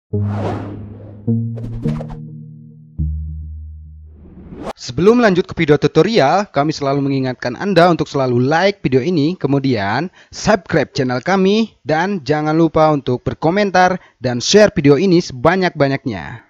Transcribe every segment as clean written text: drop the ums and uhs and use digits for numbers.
Sebelum lanjut ke video tutorial, kami selalu mengingatkan Anda untuk selalu like video ini, kemudian subscribe channel kami, dan jangan lupa untuk berkomentar dan share video ini sebanyak-banyaknya.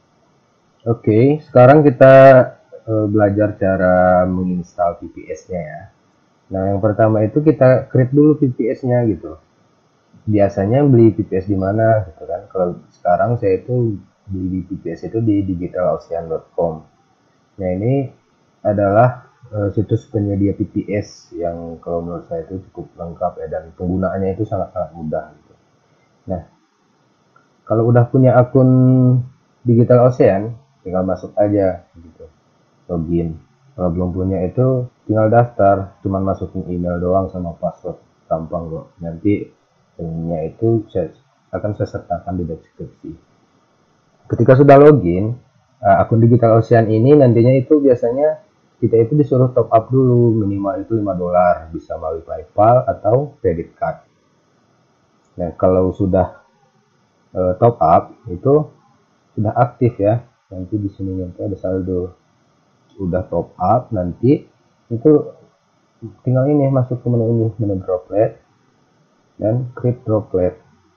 Oke, sekarang kita belajar cara menginstal VPS-nya ya. Nah, yang pertama itu kita create dulu VPS-nya gitu. Biasanya beli VPS di mana gitu kan. Kalau sekarang saya itu beli VPS itu di digitalocean.com. Nah, ini adalah situs penyedia VPS yang kalau menurut saya itu cukup lengkap ya, dan penggunaannya itu sangat-sangat mudah gitu. Nah, kalau udah punya akun Digital Ocean, tinggal masuk aja gitu, login. Kalau belum punya itu tinggal daftar, cuman masukin email doang sama password, gampang kok. Nanti linknya itu akan saya sertakan di deskripsi. Ketika sudah login, akun Digital Ocean ini nantinya itu biasanya kita itu disuruh top up dulu, minimal itu $5, bisa melalui PayPal atau credit card. Nah, kalau sudah top up itu sudah aktif ya, nanti di sini nanti ada saldo. Udah top up, nanti itu tinggal ini masuk ke menu ini, menu droplet dan create droplet.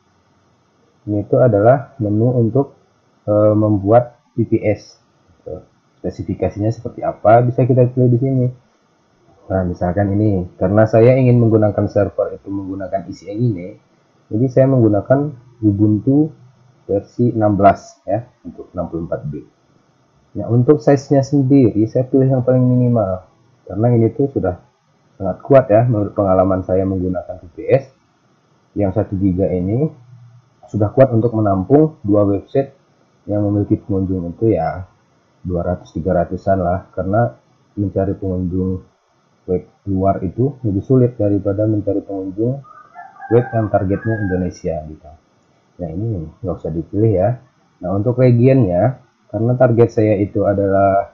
Ini itu adalah menu untuk membuat VPS. Spesifikasinya seperti apa bisa kita pilih di sini. Nah, misalkan ini karena saya ingin menggunakan server itu menggunakan ECN ini, jadi saya menggunakan Ubuntu versi 16 ya, untuk 64 bit. Nah, untuk size-nya sendiri saya pilih yang paling minimal karena ini tuh sudah sangat kuat ya menurut pengalaman saya menggunakan VPS. Yang 1 GB ini sudah kuat untuk menampung dua website yang memiliki pengunjung itu ya 200-300an lah, karena mencari pengunjung web luar itu lebih sulit daripada mencari pengunjung web yang targetnya Indonesia gitu. Nah, ini nggak usah dipilih ya. Nah, untuk regionnya, karena target saya itu adalah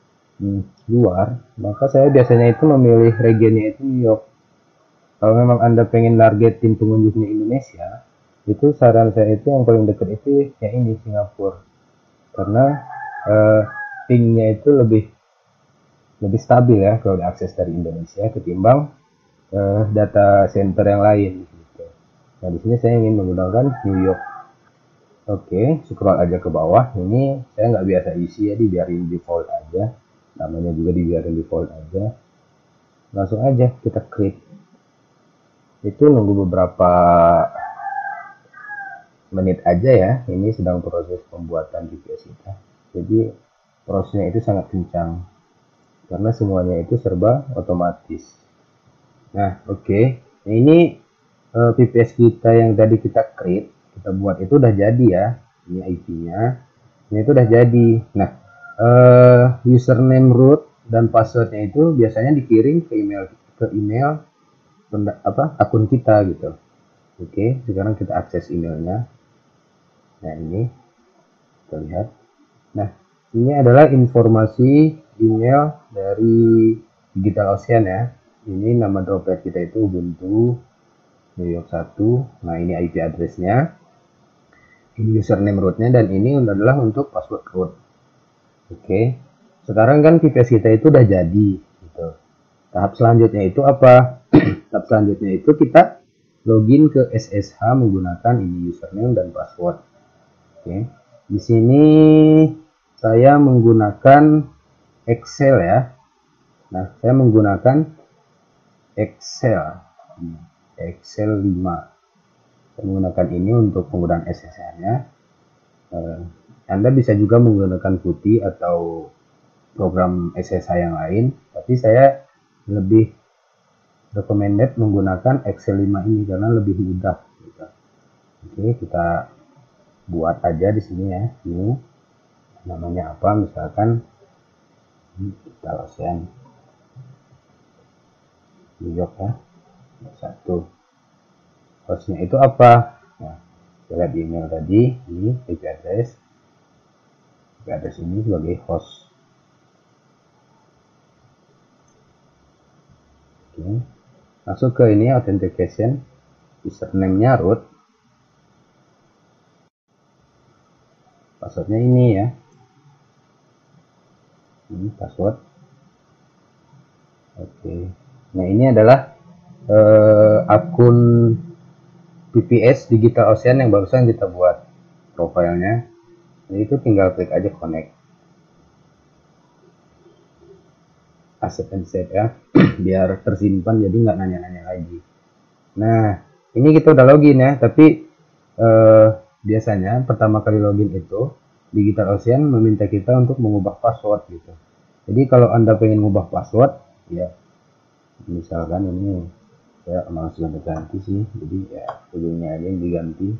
luar, maka saya biasanya itu memilih regionnya itu New York. Kalau memang Anda pengen targetin pengunjungnya Indonesia, itu saran saya itu yang paling dekat itu ya ini Singapura. Karena eh, pingnya itu lebih stabil ya kalau diakses dari Indonesia ketimbang data center yang lain gitu. Nah, di sini saya ingin menggunakan New York. Oke, scroll aja ke bawah. Ini saya nggak biasa isi ya, dibiarin default aja. Namanya juga dibiarin default aja. Langsung aja kita create. Itu nunggu beberapa menit aja ya. Ini sedang proses pembuatan GPS kita. Jadi prosesnya itu sangat kencang karena semuanya itu serba otomatis. Nah, oke. Nah, ini VPS kita yang tadi kita create, kita buat itu udah jadi ya. Ini IP-nya. Ini itu udah jadi. Nah, username, root dan passwordnya itu biasanya dikirim ke email akun kita gitu. Oke, sekarang kita akses emailnya. Nah, ini kita lihat. Nah, ini adalah informasi email dari Digital Ocean ya. Ini nama droplet kita itu Ubuntu New York 1. Nah, ini IP address-nya. Ini username rootnya, dan ini adalah untuk password root. Oke. Sekarang kan VPS kita itu udah jadi gitu. Tahap selanjutnya itu apa? Tahap selanjutnya itu kita login ke SSH menggunakan ini username dan password. Oke. Di sini saya menggunakan Excel ya. Nah, saya menggunakan Excel. Excel 5. Saya menggunakan ini untuk penggunaan SSH-nya. Anda bisa juga menggunakan putih atau program SSH yang lain, tapi saya lebih recommended menggunakan Excel 5 ini karena lebih mudah gitu. Oke, kita buat aja di sini ya. Ini namanya apa, misalkan kita Ocean New York ya, satu. Hostnya itu apa? Nah, kita lihat di email tadi, ini IP address ini sebagai host. Oke. Masuk ke ini authentication, username-nya root. Passwordnya ini ya, ini password. Oke, nah ini adalah akun VPS Digital Ocean yang barusan kita buat profilnya. Jadi itu tinggal klik aja connect, accept and save ya, biar tersimpan jadi nggak nanya-nanya lagi. Nah ini kita udah login ya, tapi biasanya pertama kali login itu Digital Ocean meminta kita untuk mengubah password gitu. Jadi kalau Anda pengen mengubah password ya, misalkan ini saya malas ganti sih, jadi ya ujungnya aja yang diganti.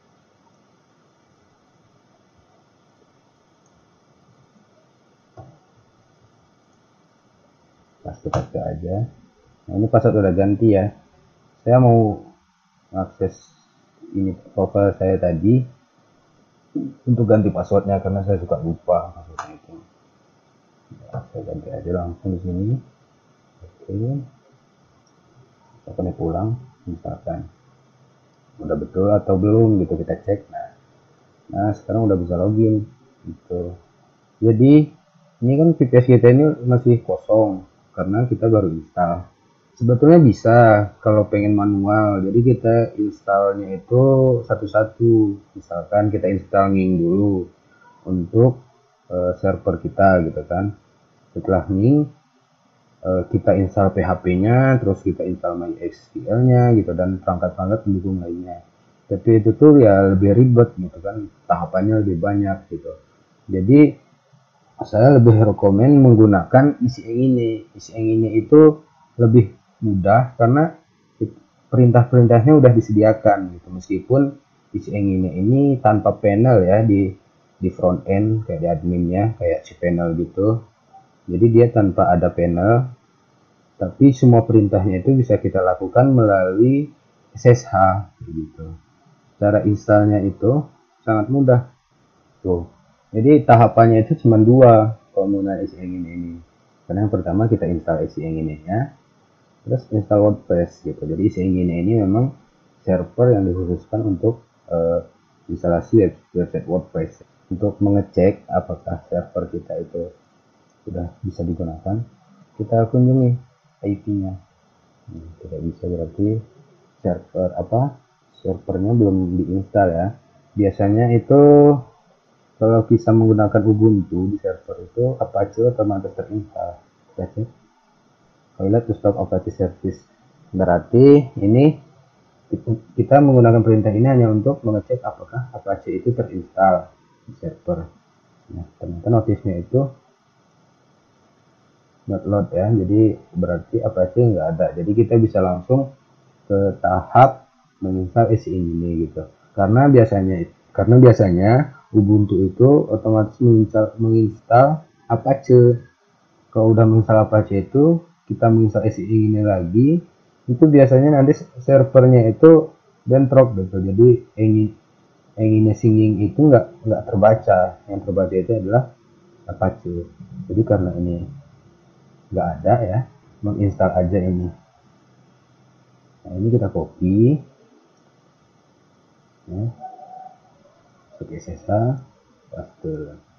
Paste aja. Nah ini password udah ganti ya, saya mau akses ini profil saya tadi untuk ganti passwordnya karena saya suka lupa passwordnya itu. Nah, saya ganti aja langsung di sini. Oke, kita connect ulang, misalkan udah betul atau belum gitu kita cek. Nah sekarang udah bisa login gitu. Jadi ini kan VPS kita ini masih kosong karena kita baru install. Sebetulnya bisa kalau pengen manual, jadi kita installnya itu satu-satu. Misalkan kita install Ning dulu untuk server kita gitu kan. Setelah Ning kita install PHP-nya, terus kita install MySQL-nya gitu dan perangkat-perangkat pendukung lainnya. Tapi itu tuh ya lebih ribet gitu kan, tahapannya lebih banyak gitu. Jadi saya lebih rekomen menggunakan EasyEng ini. EasyEng ini itu lebih mudah karena perintah-perintahnya udah disediakan gitu. Meskipun EasyEng ini tanpa panel ya di front end kayak di adminnya kayak cPanel gitu. Jadi dia tanpa ada panel, tapi semua perintahnya itu bisa kita lakukan melalui SSH gitu. Cara installnya itu sangat mudah tuh. Jadi tahapannya itu cuma dua kalau menggunakan EasyEng ini. Karena yang pertama kita install EasyEng ininya, terus install WordPress gitu. Jadi EasyEng ini memang server yang dikhususkan untuk instalasi website WordPress. Untuk mengecek apakah server kita itu sudah bisa digunakan, kita kunjungi IP-nya. Tidak bisa berarti servernya belum diinstal ya. Biasanya itu kalau bisa menggunakan Ubuntu di server itu Apache otomatis terinstall. Kita cek toilet to stop Apache service. Berarti ini kita menggunakan perintah ini hanya untuk mengecek apakah Apache itu terinstall di server. Nah, ternyata notifnya itu not load ya, jadi berarti Apache nggak ada. Jadi kita bisa langsung ke tahap menginstal EasyEng ini gitu. Karena biasanya Ubuntu itu otomatis menginstal Apache. Kalau udah menginstal Apache itu kita menginstal EasyEng ini lagi, itu biasanya nanti servernya itu bentrok gitu. Jadi Engine singing itu nggak terbaca. Yang terbaca itu adalah Apache. Jadi karena ini nggak ada ya, menginstal aja ini. Nah ini kita copy ya, pakai SSH, paste.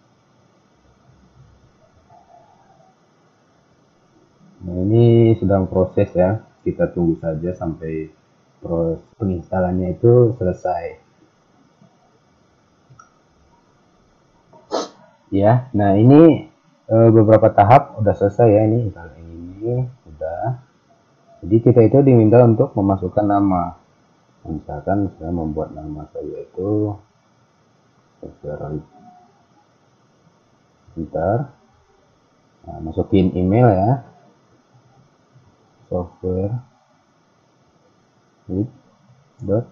Nah ini sedang proses ya, kita tunggu saja sampai proses penginstalannya itu selesai ya. Nah ini beberapa tahap udah selesai ya, ini misalnya ini udah. Jadi kita itu diminta untuk memasukkan nama. Misalkan saya membuat nama saya itu bentar. Nah, masukin email ya, software.net.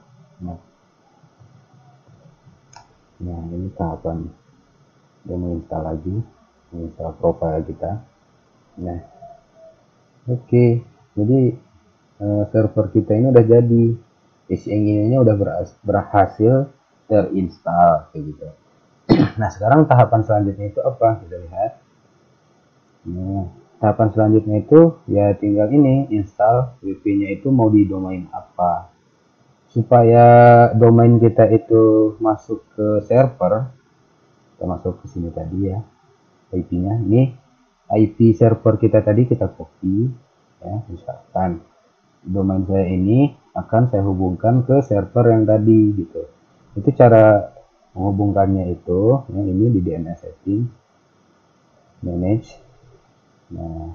Nah ini tahapan dia menginstal lagi, menginstal profile kita. Nah oke, jadi server kita ini udah jadi, EasyEng ini udah berhasil terinstall kayak gitu. Nah sekarang tahapan selanjutnya itu apa, kita lihat. Nah tahapan selanjutnya itu ya tinggal ini install WP-nya itu mau di domain apa. Supaya domain kita itu masuk ke server, Kita masuk ke sini tadi ya, IP-nya. Ini IP server kita tadi kita copy ya, misalkan domain saya ini akan saya hubungkan ke server yang tadi gitu. Itu cara menghubungkannya itu ya, ini di DNS setting, manage, nah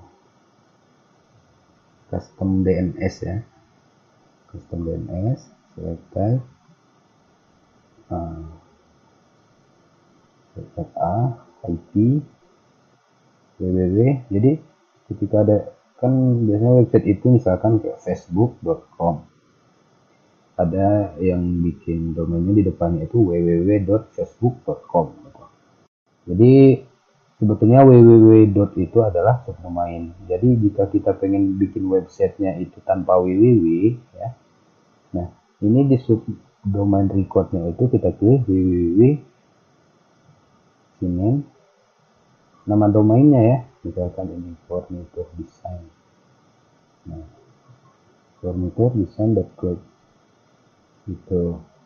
custom DNS ya, custom DNS, select type, select A, IP, www. Jadi ketika ada, kan biasanya website itu misalkan kayak facebook.com, ada yang bikin domainnya di depannya itu www.facebook.com gitu. Jadi sebetulnya www. Itu adalah subdomain. Jadi jika kita pengen bikin websitenya itu tanpa www ya, nah ini di subdomain recordnya itu kita pilih www sini, nama domainnya ya, misalkan ini furniture design. Nah, furniture design.club itu.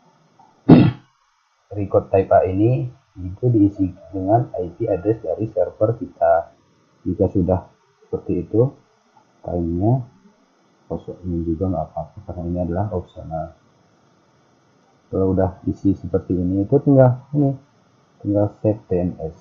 Record type A ini itu diisi dengan IP address dari server kita. Jika sudah seperti itu, time-nya kosongnya juga nggak apa-apa karena ini adalah opsional. Kalau udah isi seperti ini itu tinggal save DNS.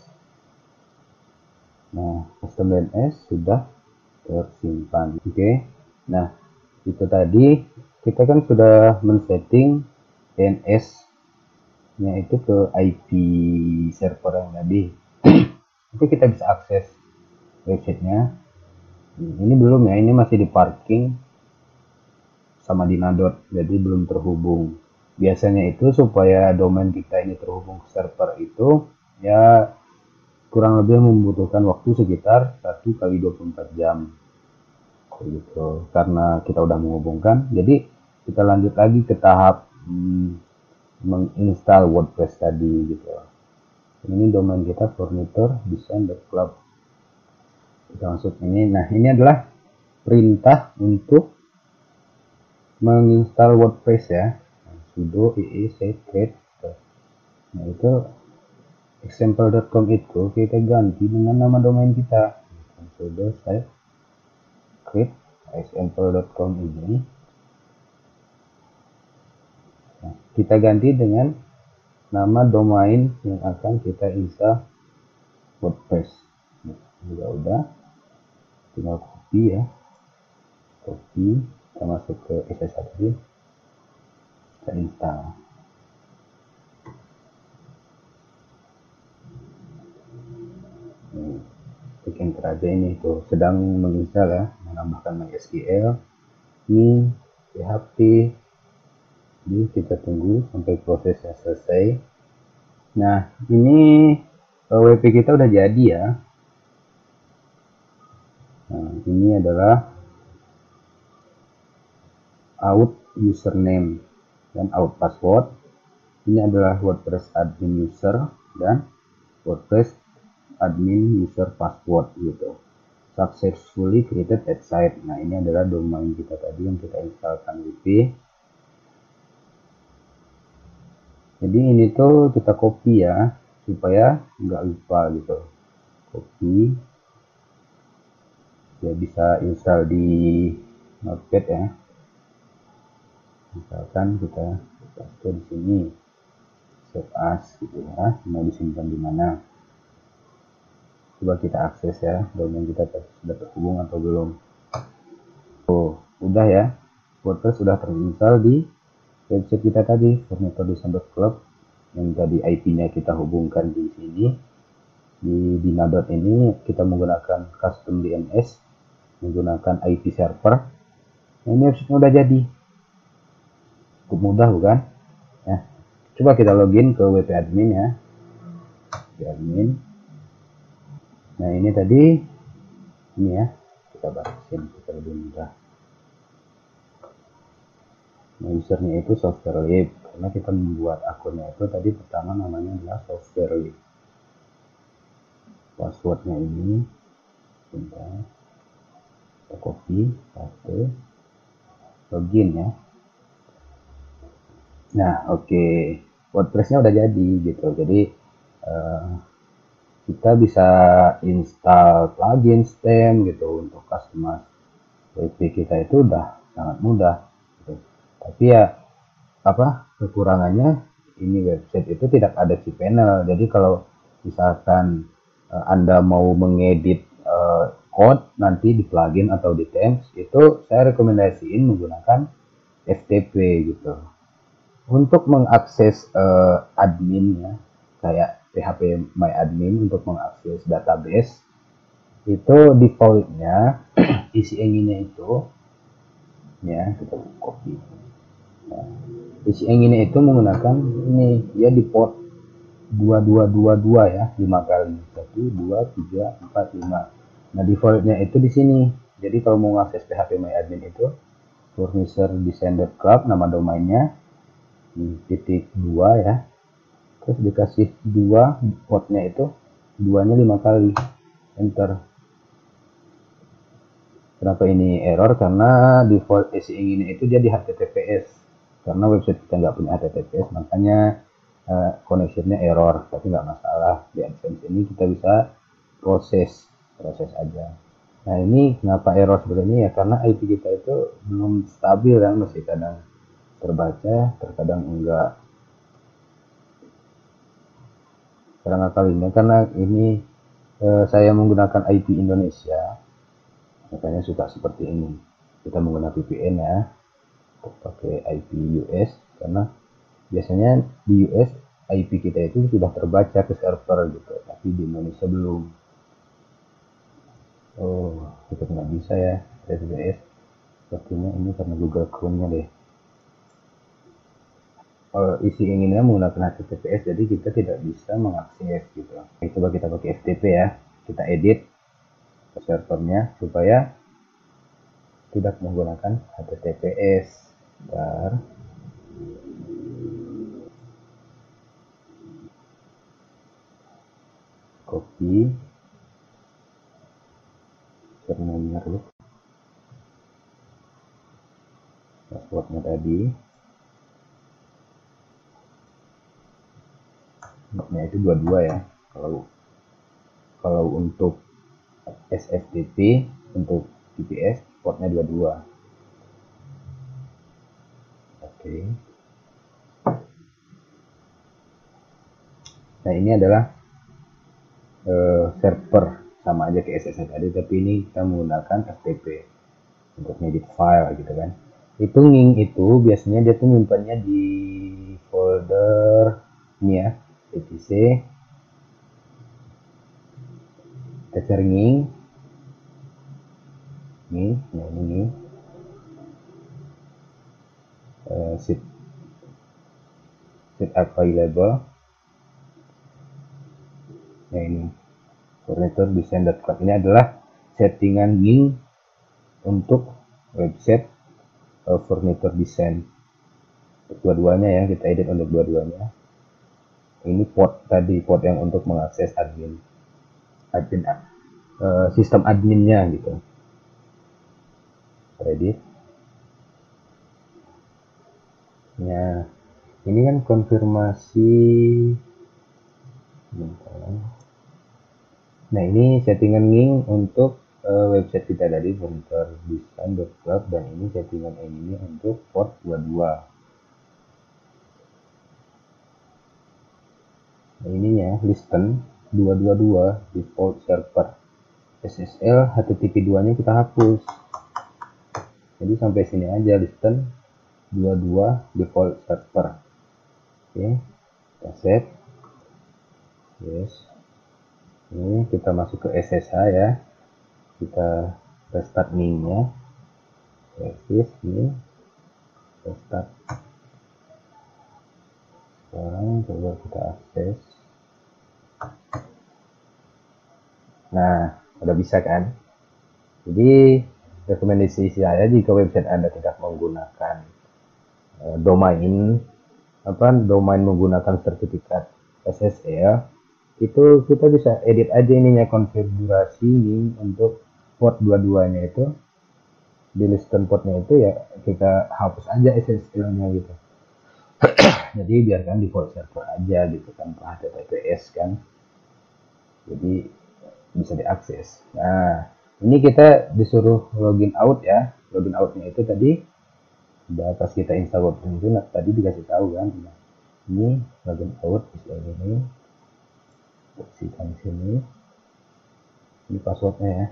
Nah, custom DNS sudah tersimpan. Oke. Nah, itu tadi kita kan sudah men-setting DNS nya itu ke IP server yang tadi. Itu kita bisa akses websitenya. Ini belum ya, ini masih di parking sama Dinadot, jadi belum terhubung. Biasanya itu supaya domain kita ini terhubung ke server itu ya kurang lebih membutuhkan waktu sekitar 1 kali 24 jam gitu, karena kita udah menghubungkan. Jadi kita lanjut lagi ke tahap menginstal WordPress tadi gitu. Ini domain kita furniture design.club. Kita masuk ini. Nah, ini adalah perintah untuk menginstal WordPress ya. Sudo create. Nah, itu example.com itu kita ganti dengan nama domain kita. Sudo create example.com ini. Nah, kita ganti dengan nama domain yang akan kita install WordPress. Juga udah, tinggal copy ya, copy, kita masuk ke SS1, kita install. Klik enter aja, ini tuh sedang menginstal ya, menambahkan MySQL. Ini PHP. Jadi kita tunggu sampai prosesnya selesai. Nah, ini WP kita udah jadi ya. Nah, ini adalah out username dan out password. Ini adalah WordPress admin user dan WordPress admin user password gitu. Successfully created at site. Nah, ini adalah domain kita tadi yang kita instalkan WP. Jadi ini tuh kita copy ya, supaya nggak lupa gitu. Copy, ya bisa install di Notepad ya. Misalkan kita paste di sini, save as gitu ya, mau disimpan di mana. Coba kita akses ya, domain kita sudah terhubung atau belum. Oh, udah ya, WordPress sudah terinstall di website kita tadi, furniture.club, yang tadi IP-nya kita hubungkan di sini. Di Dinadot ini kita menggunakan custom DNS, menggunakan IP server. Nah, ini website udah jadi. Cukup mudah bukan? Ya. Coba kita login ke WP admin ya. WP admin. Nah, ini tadi ini ya, kita batasin supaya lebih mudah. Nah, usernya itu SoftwareLib, karena kita membuat akunnya itu tadi pertama namanya adalah SoftwareLib. Passwordnya ini kita copy, paste, login ya. Nah, oke. WordPress-nya udah jadi gitu. Jadi kita bisa install plugin stem gitu untuk customize WP kita, itu udah sangat mudah gitu. Tapi ya kekurangannya, ini website itu tidak ada cPanel. Jadi kalau misalkan Anda mau mengedit code nanti di plugin atau di themes, itu saya rekomendasiin menggunakan FTP gitu. Untuk mengakses adminnya, kayak PHP My Admin, untuk mengakses database, itu defaultnya isi enginnya itu, ya kita copy. Nah, isi enginnya itu menggunakan ini, dia di port 2222 ya, 5 kali, 1 2 3 4 5. Nah, defaultnya itu di sini. Jadi kalau mau mengakses PHP My Admin itu furniture-design.club, nama domainnya, titik 2 ya, terus dikasih 2, portnya itu 2-nya 5 kali, enter. Kenapa ini error? Karena default isi enginnya itu dia di HTTPS. Karena website kita nggak punya HTTPS, makanya connectionnya error. Tapi nggak masalah, di AdSense ini kita bisa proses aja. Nah, ini kenapa error seperti ini ya, karena IP kita itu belum stabil kan, masih kadang terbaca, terkadang enggak. Karena kali ini, karena ini saya menggunakan IP Indonesia, makanya suka seperti ini. Kita menggunakan VPN ya, pakai IP US, karena biasanya di US IP kita itu sudah terbaca ke server gitu, tapi di Indonesia belum. Oh, kita nggak bisa ya TTPS. Sepertinya ini karena Google Chrome-nya deh. Isi inginnya menggunakan HTTPS, jadi kita tidak bisa mengakses gitu. Coba kita pakai FTP ya, kita edit ke servernya supaya tidak menggunakan HTTPS. Bentar. Copy terminal dulu, passwordnya tadi, portnya itu 22 ya. Kalau untuk SFTP, untuk VPS, portnya 22. Oke. Nah, ini adalah server, sama aja kayak SSH tadi, tapi ini kita menggunakan FTP untuk ngedit file gitu kan. Itu nging itu biasanya dia tuh nyimpannya di folder ini ya, etc. Kita cari nging nih, nah ini sheet available. Nah, ini furniture-design.club, ini adalah settingan nging untuk website furniture design. Dua-duanya ya, kita edit untuk dua-duanya. Ini port tadi, port yang untuk mengakses admin sistem adminnya gitu. Edit. Nah, ini kan konfirmasi. Nah, ini settingan nging untuk website kita tadi, furniture-design.club, dan ini settingan ini untuk port 22. Nah, ininya listen 222 default server. SSL HTTP 2-nya kita hapus. Jadi sampai sini aja, listen 22 default server. Oke, kita save. Yes. Ini kita masuk ke SSH ya. Kita restart nging-nya. Service ini restart. Sekarang coba kita akses. Nah, udah bisa kan? Jadi rekomendasi saya, jika website Anda tidak menggunakan domain menggunakan sertifikat SSL, itu kita bisa edit aja ininya, konfigurasi ini untuk port 22-nya itu, di listen portnya itu ya kita hapus aja SSL-nya gitu. Jadi biarkan default server aja gitu, tanpa HTTPS kan. jadi bisa diakses. Nah, ini kita disuruh login out ya. Login outnya itu tadi udah pas kita install WordPress itu tadi dikasih tahu kan. Nah, ini login out ini, posisikan sini. Ini passwordnya ya.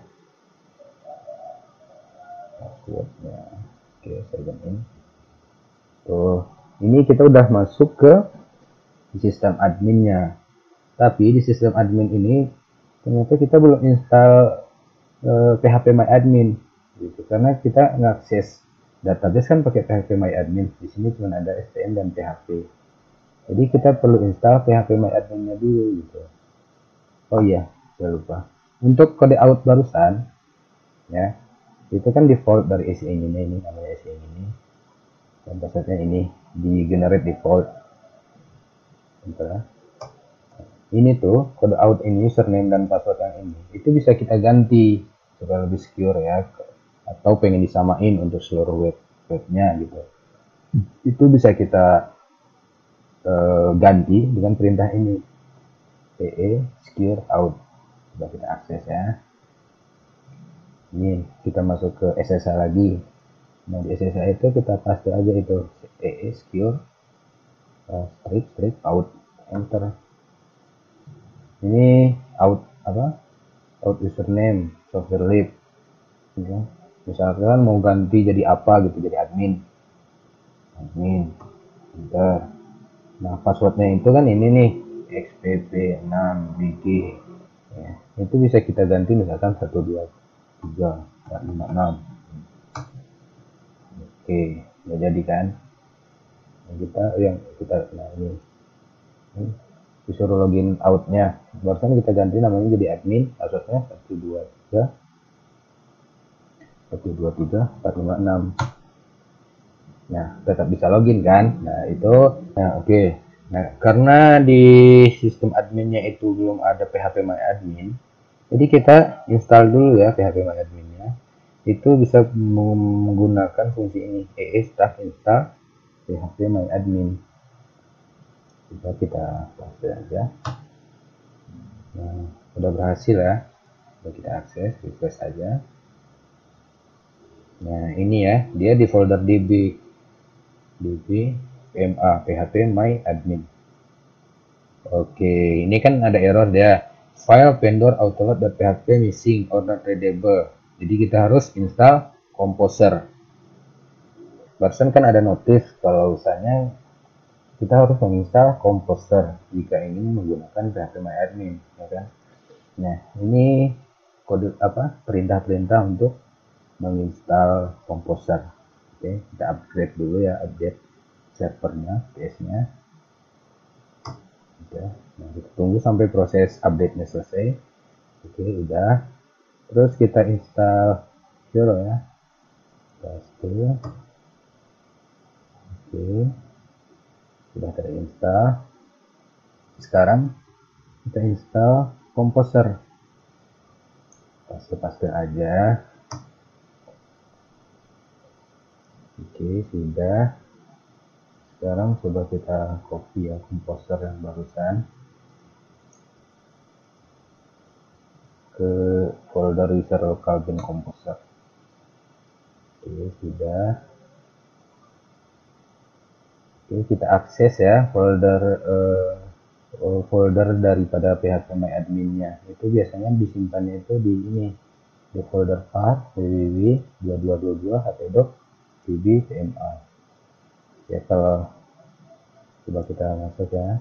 Passwordnya. Oke, saya in. Tuh, ini kita udah masuk ke sistem adminnya. Tapi di sistem admin ini ternyata kita belum install PHP My Admin gitu, karena kita ngakses database kan pakai PHP My Admin. Di sini cuma ada STM dan PHP. Jadi kita perlu install PHP My Admin-nya dulu gitu. Oh iya, saya lupa. Untuk kode out barusan ya, itu kan default dari SE ini namanya SE ini. Dan passwordnya ini di generate default. Bentar. Ini tuh kode out ini, username dan password yang ini itu bisa kita ganti supaya lebih secure ya, atau pengen disamain untuk seluruh webnya gitu, itu bisa kita ganti dengan perintah ini, secure out. Coba kita akses ya. Ini kita masuk ke SSH lagi. Nah, di SSH itu kita paste aja itu secure strip out, enter. Ini out username software lib ya. Misalkan mau ganti jadi apa gitu, jadi admin enter. Nah, passwordnya itu kan ini nih, xpp6bg ya. Itu bisa kita ganti misalkan 123456. Oke, udah jadi kan. Nah, ini disuruh login outnya, barusan kita ganti namanya jadi admin, passwordnya 123.456. Nah, tetap bisa login kan. Nah, itu oke. Nah, karena di sistem adminnya itu belum ada PHP My Admin, jadi kita install dulu ya PHP My Adminnya. Itu bisa menggunakan fungsi ini, staff install PHP My Admin. Coba kita paste aja. Nah, udah berhasil ya. Coba kita akses, refresh aja. Nah, ini ya, dia di folder db PMA PHP My Admin. Oke, ini kan ada error dia, file vendor autoload.php missing or not readable. Jadi kita harus install Composer. Barusan kan ada notif kalau misalnya kita harus menginstal Composer jika ingin menggunakan PHP My Admin, ya kan? Nah, ini kode perintah-perintah untuk menginstal Composer. Oke, kita upgrade dulu ya, update servernya, PS-nya. Oke, nah kita tunggu sampai proses update-nya selesai. Oke, udah. Terus kita install Zero ya. Paste. Oke, sudah terinstall. Sekarang kita install Composer. Paste aja. Oke, sudah. Sekarang coba kita copy ya Composer yang barusan ke folder user local bin Composer. Oke, sudah. Oke, kita akses ya folder daripada PHP My Admin-nya. Itu biasanya disimpannya itu di ini, di folder var www.2222ht.db.pma. Ya, kalau coba kita masuk ya.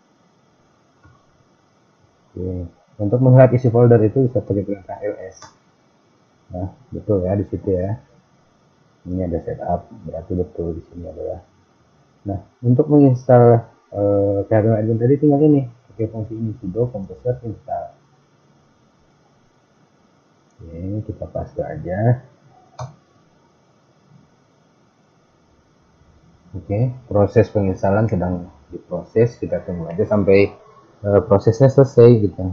Oke, untuk melihat isi folder itu bisa pakai perintah ls. Nah, betul ya di situ ya. Ini ada setup, berarti betul di sini adalah. Nah, untuk menginstal PHP My Admin tadi tinggal ini, pakai fungsi ini sudo composer install. Oke, kita paste aja. Oke, proses penginstalan sedang diproses, kita tunggu aja sampai prosesnya selesai gitu.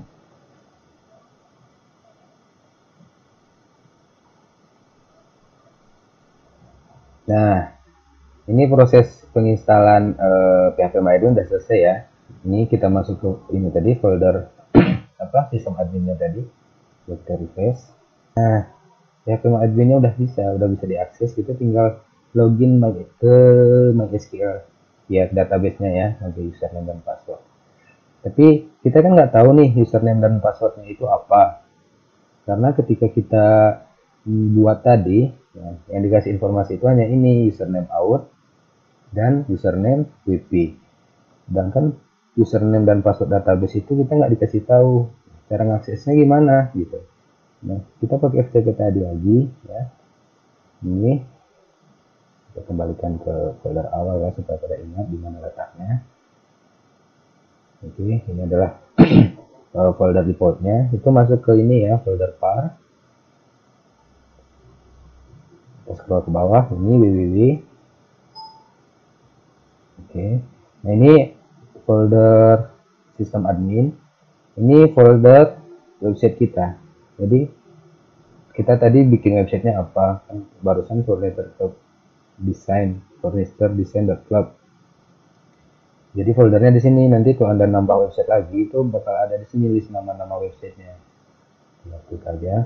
Nah, ini proses penginstalan PHP My Admin udah selesai ya. Ini kita masuk ke ini tadi folder apa sistem adminnya tadi. Kita refresh. Nah, PHP My adminnya udah bisa diakses. Kita tinggal login ke MySQL ya, database-nya ya, nanti username dan password. Tapi kita kan nggak tahu nih username dan passwordnya itu apa, karena ketika kita buat tadi ya, yang dikasih informasi itu hanya ini, username out dan username wp. Sedangkan username dan password database itu kita nggak dikasih tahu cara ngaksesnya gimana gitu. Nah, kita pakai FTP tadi lagi ya. Ini kita kembalikan ke folder awal ya, supaya pada ingat di mana letaknya. Oke, ini adalah folder defaultnya. Itu masuk ke ini ya, folder par. Kita scroll ke bawah, ini www. Oke, nah ini folder sistem admin. Ini folder website kita. Jadi kita tadi bikin websitenya apa? Barusan furniture design, furniture-design.club. Jadi foldernya di sini. Nanti kalau Anda nambah website lagi itu bakal ada di sini list nama-nama websitenya. Klik aja.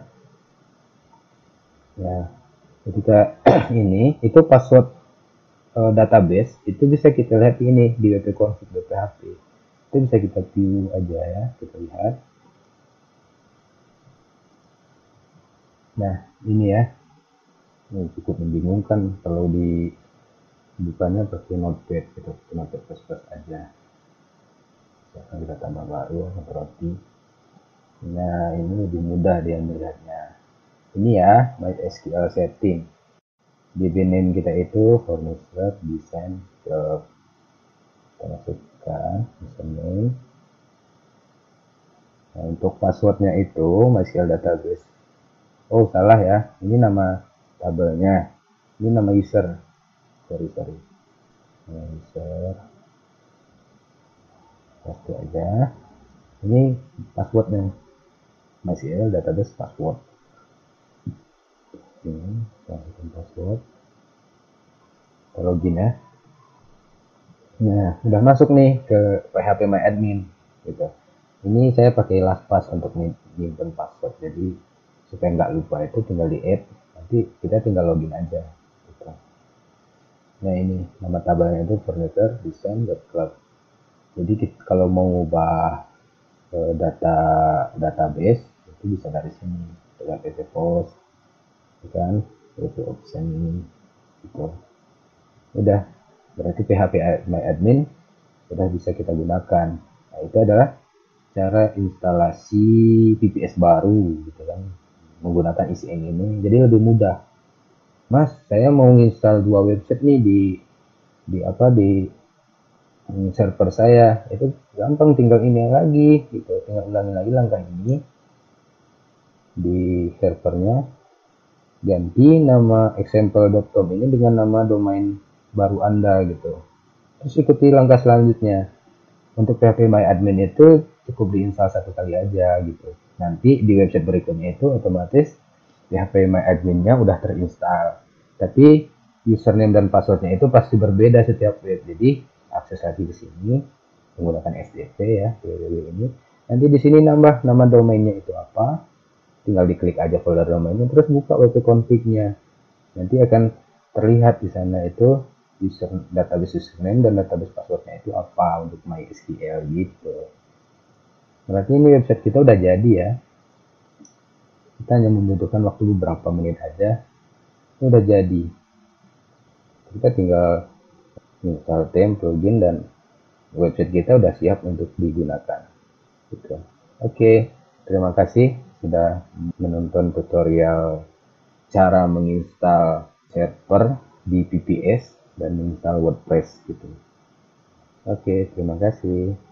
Nah, ketika ini itu password database itu bisa kita lihat ini di wp-config.php. Itu bisa kita view aja ya, kita lihat. Nah, ini ya. Ini cukup membingungkan kalau di bukanya pakai notepad, kita pakai notepad plus aja. Sekarang kita tambah baru berarti. Nah, ini lebih mudah dia melihatnya. Ini ya, MySQL setting. DB name kita itu furniture design club. Kita masukkan username. Nah, untuk passwordnya itu MySQL database. Oh, salah ya. Ini nama tabelnya. Ini nama user. Sorry. Nama user. Paste aja. Ini passwordnya. MySQL database password. Ini masukkan password. Kita login ya. Nah, udah masuk nih ke PHP My Admin gitu. Ini saya pakai LastPass untuk nyimpen password. Jadi supaya nggak lupa itu tinggal di add, nanti kita tinggal login aja gitu. Nah, ini nama tabelnya itu furniture design.club. Jadi kalau mau ubah database itu bisa dari sini dengan pp post kan, pp option gitu. Udah, berarti PHP My Admin sudah bisa kita gunakan. Nah, itu adalah cara instalasi VPS baru gitu kan, menggunakan ICN ini. Jadi lebih mudah. Mas, saya mau install 2 website nih di server saya. Itu gampang, tinggal ini lagi gitu. Tinggal ulangi lagi langkah ini di servernya. Ganti nama example.com ini dengan nama domain baru Anda gitu. Terus ikuti langkah selanjutnya. Untuk PHP My Admin itu cukup diinstal 1 kali aja gitu. Nanti di website berikutnya itu otomatis PHP My Admin-nya udah terinstal. Tapi username dan passwordnya itu pasti berbeda setiap web. Jadi akses lagi ke sini menggunakan SDP ya, www ini. Nanti di sini nambah nama domainnya itu apa. Tinggal diklik aja folder domainnya, terus buka wp-config-nya. Nanti akan terlihat di sana itu database username dan database passwordnya itu apa untuk MySQL gitu. Berarti ini website kita udah jadi ya. Kita hanya membutuhkan waktu beberapa menit aja. Ini udah jadi. Kita tinggal install theme, plugin, dan website kita udah siap untuk digunakan. Gitu. Oke, terima kasih sudah menonton tutorial cara menginstal server di VPS dan menginstal WordPress gitu. Oke, terima kasih.